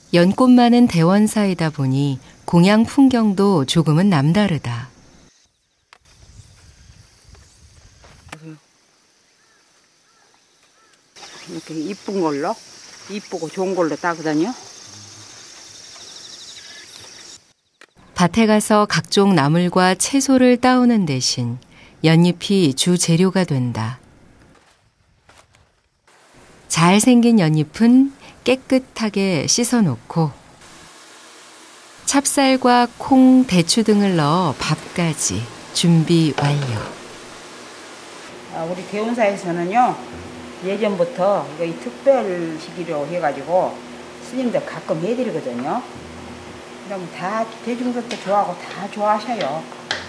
연꽃 많은 대원사이다 보니 공양 풍경도 조금은 남다르다. 이렇게 이쁜 걸로, 이쁘고 좋은 걸로 따거든요. 밭에 가서 각종 나물과 채소를 따오는 대신 연잎이 주 재료가 된다. 잘생긴 연잎은 깨끗하게 씻어놓고 찹쌀과 콩, 대추 등을 넣어 밥까지 준비 완료. 우리 대원사에서는요, 예전부터 이 특별 시기로 해가지고 스님들 가끔 해드리거든요. 그럼 다 대중들도 좋아하고 다 좋아하셔요.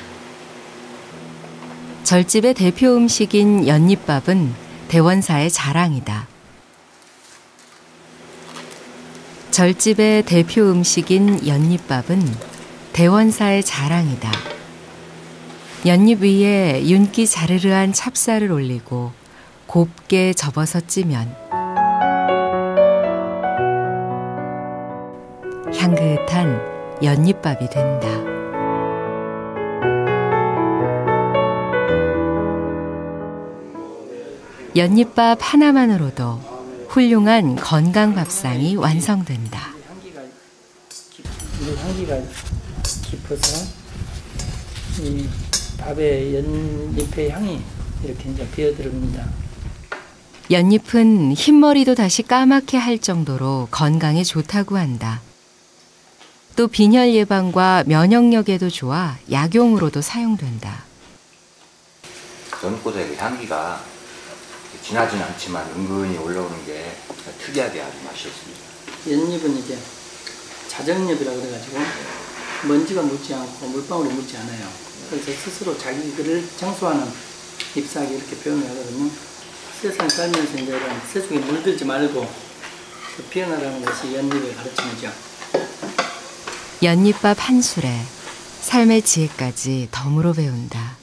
절집의 대표 음식인 연잎밥은 대원사의 자랑이다. 절집의 대표 음식인 연잎밥은 대원사의 자랑이다. 연잎 위에 윤기 자르르한 찹쌀을 올리고 곱게 접어서 찌면 향긋한 연잎밥이 된다. 연잎밥 하나만으로도 훌륭한 건강 밥상이 완성된다. 향기가 깊어서 이 밥에 연잎의 향이 이렇게 이제 배어들습니다. 연잎은 흰머리도 다시 까맣게 할 정도로 건강에 좋다고 한다. 또 빈혈 예방과 면역력에도 좋아 약용으로도 사용된다. 연꽃의 향기가 진하진 않지만 은근히 올라오는 게 특이하게 아주 맛이 좋습니다. 연잎은 이제 자정잎이라 그래가지고 먼지가 묻지 않고 물방울이 묻지 않아요. 그래서 스스로 자기를 청소하는 잎사귀 이렇게 표현을 하거든요. 세상 살면서 이제 이런 세속에 물들지 말고 피어나라는 것이 연잎의 가르침이죠. 연잎밥 한 술에 삶의 지혜까지 덤으로 배운다.